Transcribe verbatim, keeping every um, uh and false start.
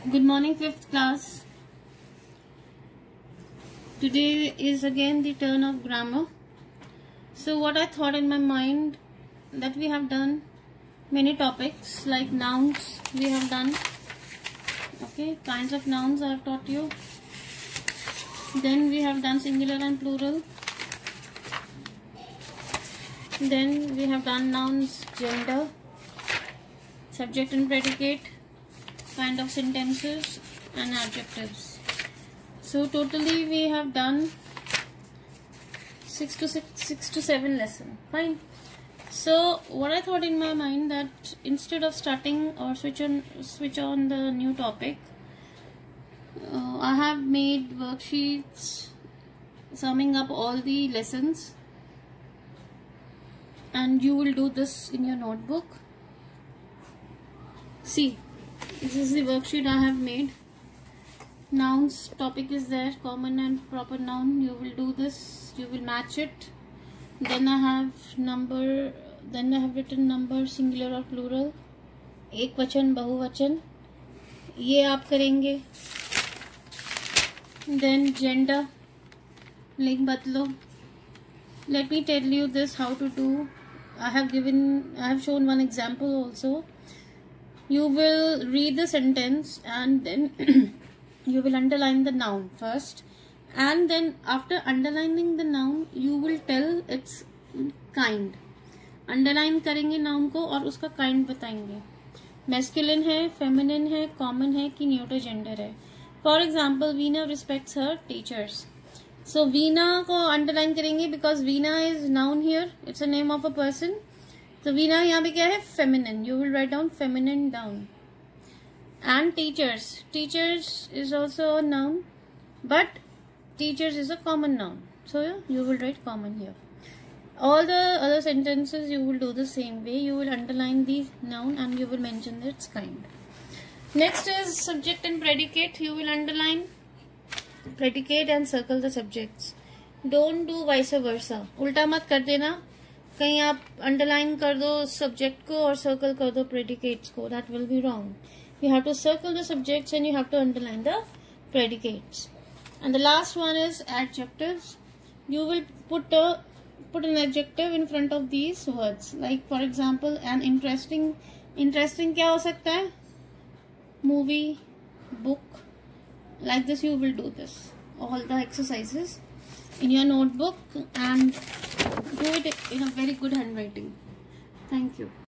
Good morning, fifth class. Today is again the turn of grammar. So what I thought in my mind, that we have done many topics like nouns we have done. Okay, kinds of nouns I have taught you. Then we have done singular and plural. Then we have done nouns, gender, subject and predicate, kind of sentences and adjectives. So totally we have done six to six, six to seven lessons. Fine. So what I thought in my mind, that instead of starting or switch on switch on the new topic, uh, I have made worksheets summing up all the lessons, and you will do this in your notebook. See, this is the worksheet I have made. Nouns topic is there, common and proper noun. You will do this, you will match it. Then I have number, then I have written number, singular or plural, एक वचन, बहुवचन, ये आप करेंगे. Then gender, लिंग बदलो. Let me tell you this how to do. I have given, I have shown one example also. You will read the sentence and then you will underline the noun first, and then after underlining the noun you will tell its kind. Underline करेंगे noun को और उसका kind बताएंगे. Masculine है, feminine है, common है कि neuter gender है. For example, Veena respects her teachers. So Veena को underline करेंगे because Veena is noun here. It's a name of a person. So Veena यहाँ पे क्या है? Feminine. You will write down feminine down. And teachers. Teachers is also a noun, but teachers is a common noun. So yeah, you will write common here. All the other sentences you will do the same way. You will underline the noun and you will mention its kind. Next is subject and predicate. You will underline predicate and circle the subjects. Don't do vice versa. उल्टा मत कर देना. कहीं आप underline कर दो subject को और circle कर दो predicates को. That will be wrong. You have to circle the subjects and you have to underline the predicates. And the last one is adjectives. You will put a put an adjective in front of these words. Like for example, an interesting interesting क्या हो सकता है? Movie, book. Like this you will do this. All the exercises in your notebook and do it in a very good handwriting. Thank you.